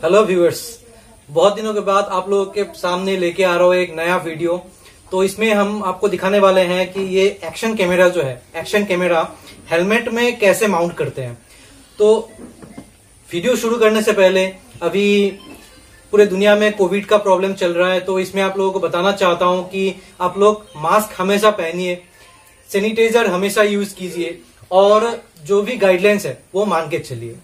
Hello viewers, बहुत दिनों के बाद आप लोगों के सामने लेके आ रहा हूँ एक नया वीडियो। तो इसमें हम आपको दिखाने वाले हैं कि ये एक्शन कैमरा जो है, एक्शन कैमरा हेलमेट में कैसे माउंट करते हैं। तो वीडियो शुरू करने से पहले, अभी पूरे दुनिया में कोविड का प्रॉब्लम चल रहा है, तो इसमें आप लोगों को बताना चाहता हूं कि आप लोग मास्क हमेशा पहनिए, सैनिटाइजर हमेशा यूज कीजिए और जो भी गाइडलाइंस है वो मान के चलिए।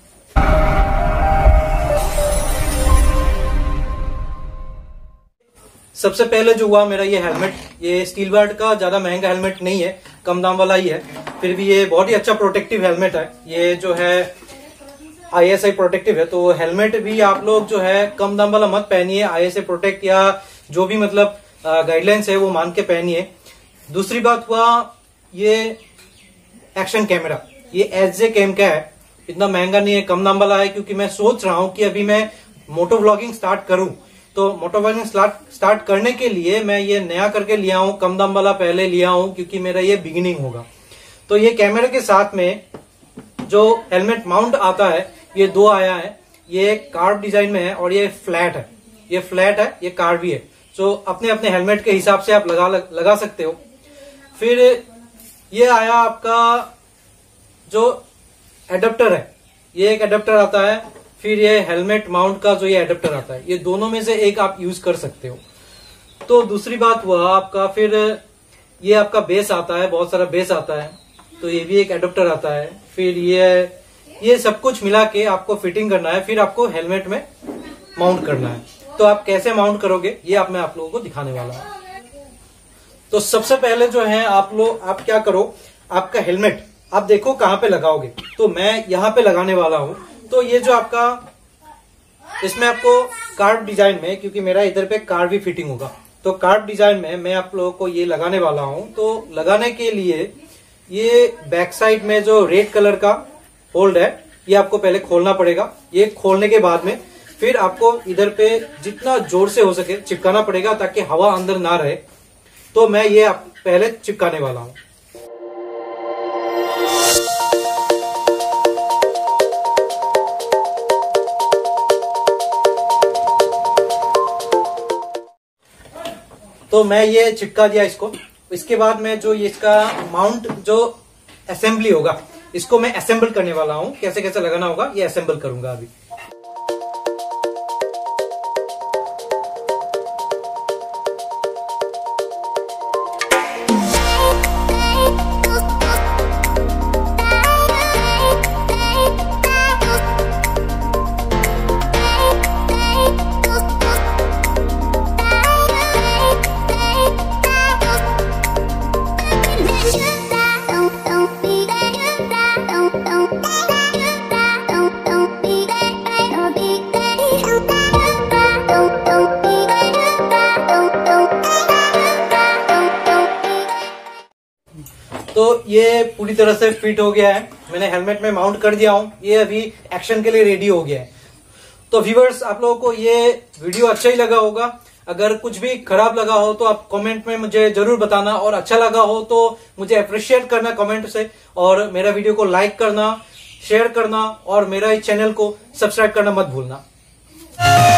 सबसे पहले जो हुआ मेरा ये हेलमेट, ये स्टील बार्ड का ज्यादा महंगा हेलमेट नहीं है, कम दाम वाला ही है, फिर भी ये बहुत ही अच्छा प्रोटेक्टिव हेलमेट है। ये जो है ISI प्रोटेक्टिव है, तो हेलमेट भी आप लोग जो है कम दाम वाला मत पहनिए, ISI प्रोटेक्ट या जो भी मतलब गाइडलाइंस है वो मान के पहनिए। दूसरी बात हुआ ये एक्शन कैमरा, ये SJ कैम का है, इतना महंगा नहीं है, कम दाम वाला है। क्योंकि मैं सोच रहा हूं कि अभी मैं मोटो व्लॉगिंग स्टार्ट करूं, तो मोटो व्लॉगिंग स्टार्ट करने के लिए मैं ये नया करके लिया हूं, कम दाम वाला पहले लिया हूं क्योंकि मेरा ये बिगिनिंग होगा। तो ये कैमरे के साथ में जो हेलमेट माउंट आता है ये दो आया है, ये कार्व डिजाइन में है और ये फ्लैट है, ये फ्लैट है, ये कार्व भी है। तो अपने अपने हेलमेट के हिसाब से आप लगा सकते हो। फिर ये आया आपका जो एडेप्टर है, ये एक एडेप्टर आता है। फिर ये हेलमेट माउंट का जो ये एडेप्टर आता है, ये दोनों में से एक आप यूज कर सकते हो। तो दूसरी बात हुआ आपका, फिर ये आपका बेस आता है, बहुत सारा बेस आता है, तो ये भी एक एडेप्टर आता है। फिर ये सब कुछ मिला के आपको फिटिंग करना है, फिर आपको हेलमेट में माउंट करना है। तो आप कैसे माउंट करोगे ये मैं आप लोगों को दिखाने वाला हूं। तो सबसे पहले जो है आप क्या करो, आपका हेलमेट आप देखो कहाँ पे लगाओगे। तो मैं यहाँ पे लगाने वाला हूँ। तो ये जो आपका, इसमें आपको कार्व डिजाइन में, क्योंकि मेरा इधर पे कार्व भी फिटिंग होगा, तो कार्व डिजाइन में मैं आप लोगों को ये लगाने वाला हूं। तो लगाने के लिए ये बैक साइड में जो रेड कलर का होल्ड है, ये आपको पहले खोलना पड़ेगा। ये खोलने के बाद में फिर आपको इधर पे जितना जोर से हो सके चिपकाना पड़ेगा ताकि हवा अंदर ना रहे। तो मैं ये पहले चिपकाने वाला हूं। तो मैं ये चिपका दिया इसको। इसके बाद में जो इसका माउंट जो असेंबली होगा, इसको मैं असेंबल करने वाला हूं। कैसे कैसे लगाना होगा ये असेंबल करूंगा अभी। तो ये पूरी तरह से फिट हो गया है, मैंने हेलमेट में माउंट कर दिया हूं। ये अभी एक्शन के लिए रेडी हो गया है। तो व्यूअर्स, आप लोगों को ये वीडियो अच्छा ही लगा होगा। अगर कुछ भी खराब लगा हो तो आप कमेंट में मुझे जरूर बताना, और अच्छा लगा हो तो मुझे अप्रिशिएट करना कमेंट से, और मेरा वीडियो को लाइक करना, शेयर करना और मेरा इस चैनल को सब्सक्राइब करना मत भूलना।